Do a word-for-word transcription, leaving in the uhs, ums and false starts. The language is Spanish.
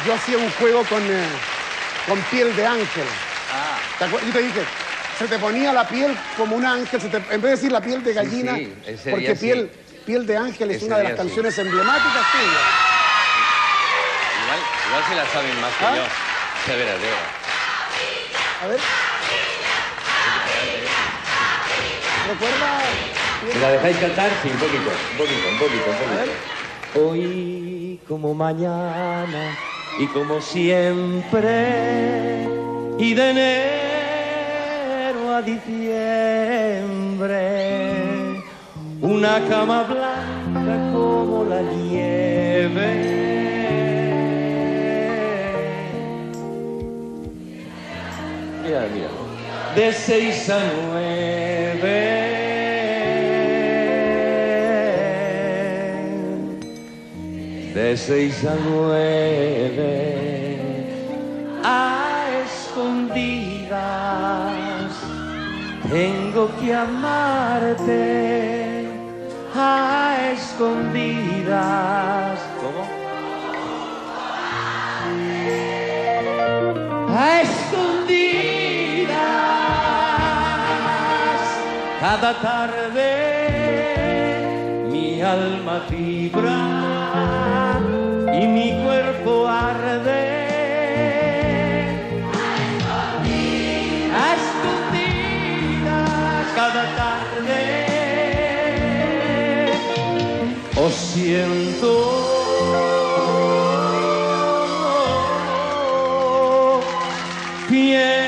yo hacía un juego con, eh, con piel de ángel. Ah. ¿Te acuerdas? Yo te dije, se te ponía la piel como un ángel, se te, en vez de decir la piel de gallina, sí, sí, ese porque día piel, sí. piel de ángel es Ese una de las día sí. canciones emblemáticas tuyas. Igual, igual se la saben más que ¿Ah? yo. Se verá, verá. A ver. ¿Recuerda? ¿Me la dejáis cantar? Sí, un poquito, un poquito, un poquito, un poquito. Hoy como mañana y como siempre, y de enero a diciembre, una cama blanca como la nieve. Mira, mira. De seis a nueve. De seis a nueve, a escondidas, tengo que amarte, a escondidas. ¿Cómo? A escondidas, cada tarde mi alma vibra y mi cuerpo arde. A escondidas cada tarde os siento. Piel